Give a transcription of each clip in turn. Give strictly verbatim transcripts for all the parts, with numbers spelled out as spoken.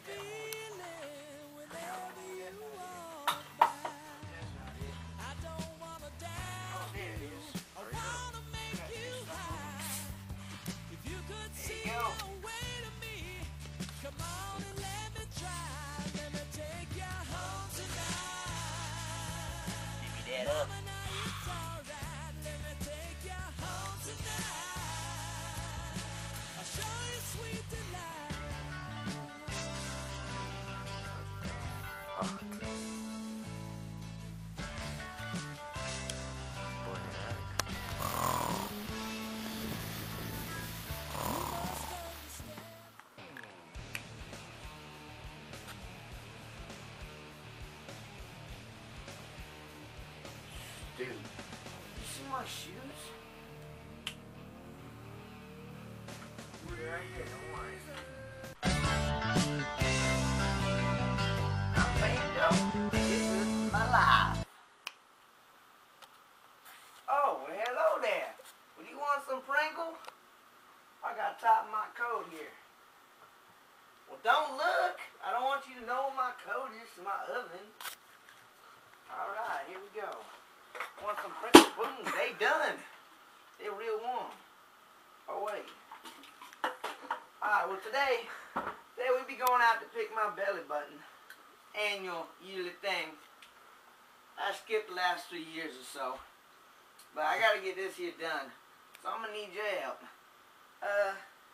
Dude, you see my shoes? We're right here, don't worry. I'm banjo. This is my life. Oh, well, hello there. Would you want some Pringle? I got top of my coat here. Well, don't look. I don't want you to know what my coat is to my oven. Alright, here we go. Want some Pringle? Boom, they done. They're real warm. Oh, wait. Alright, well, today, today we be going out to pick my belly button. Annual, yearly thing. I skipped the last three years or so. But I gotta get this here done. So I'm gonna need your help. Uh,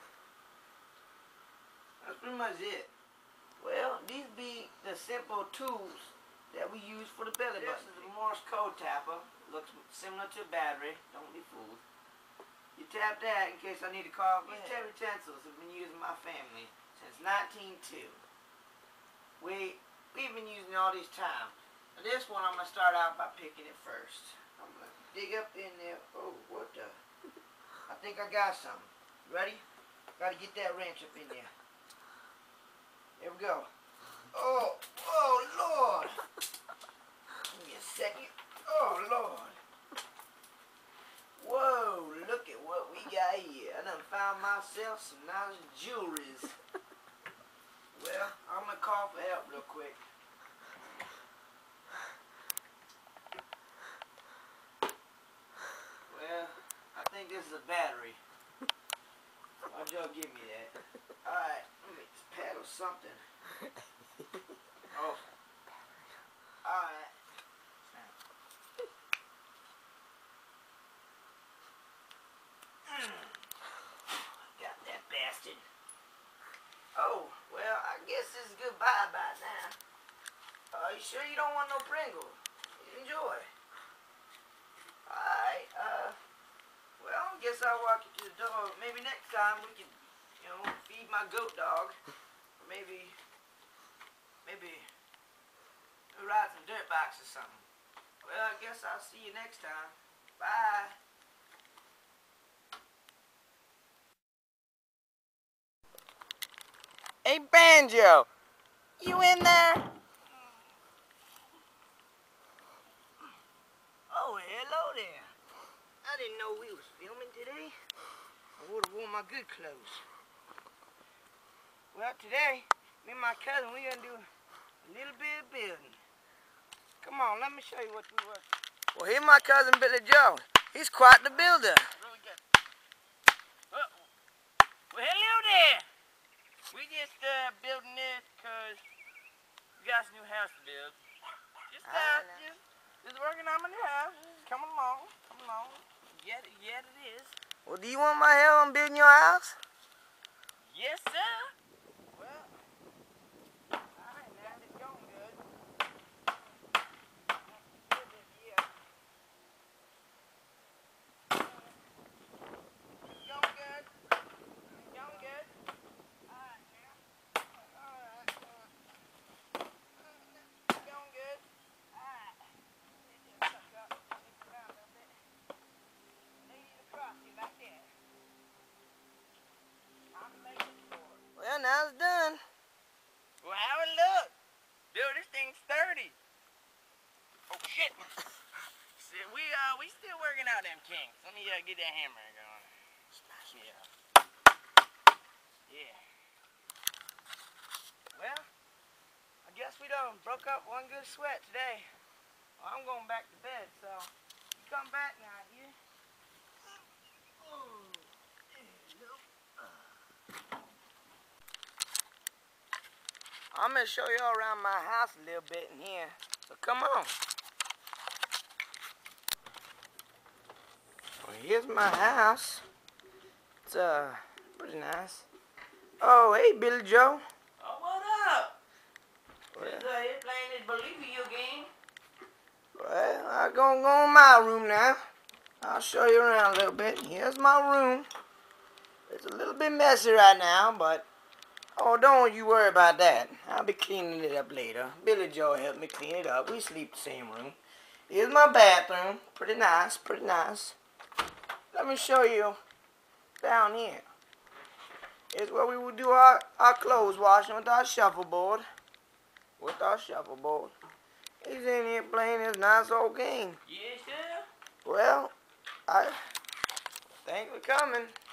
that's pretty much it. Well, these be the simple tools that we use for the belly button. This is a Morse code tapper. Looks similar to a battery. Don't be fooled. You tap that in case I need to call. These tap utensils have been used in my family since nineteen oh two. We, we've been using all these times. Now this one I'm going to start out by picking it first. I'm going to dig up in there. Oh, what the? I think I got something. Ready? Got to get that wrench up in there. There we go. Oh, oh, Lord. Give me a second. Oh, Lord. Whoa, look at what we got here. I done found myself some nice jewelries. Well, I'm going to call for help real quick. Well, I think this is a battery. Why'd y'all give me that? Alright, let me just paddle something. Oh. Alright. Got that bastard. Oh, well, I guess this is goodbye by now. Are you sure you don't want no Pringle? Enjoy. Alright, uh, well, I guess I'll walk you to the door. Maybe next time we can, you know, feed my goat dog. Or maybe, maybe, ride some dirt bikes or something. Well, I guess I'll see you next time. Bye. Hey, Banjo, you in there? Oh, hello there. I didn't know we was filming today. I would have worn my good clothes. Well, today, me and my cousin, we're gonna do a little bit of building. Come on, let me show you what we work. Well, here's my cousin Billyjo. He's quite the builder. Really good. Well, well, hello there. We just uh, building this because we got a new house to build. Just, uh, just, just working on my new house. Coming along, coming along. Yet, yet it is. Well, do you want my help on building your house? Yes, sir. Well, all right, now it's going good. Yeah. It's going good. It's going good. Well, now it's done. Well, how it look? Dude, this thing's thirty. Oh, shit. See, we, uh, we still working out them kinks. Let me, uh, get that hammer going. Yeah. Yeah. Well, I guess we done broke up one good sweat today. Well, I'm going back to bed, so you come back now, you. I'm going to show you all around my house a little bit in here. So come on. Well, here's my house. It's uh pretty nice. Oh, hey, Billy Joe. Oh, what up? Well, Just uh, here playing this billyjo game. Well, I'm gonna go in my room now. I'll show you around a little bit. Here's my room. It's a little bit messy right now, but oh, don't you worry about that. I'll be cleaning it up later. Billy Joe helped me clean it up. We sleep the same room. Here's my bathroom. Pretty nice, pretty nice. Let me show you down here. It's where we would do our, our clothes washing with our shuffleboard. With our shuffleboard. He's in here playing his nice old game. Yes, sir. Well, I thanks for coming.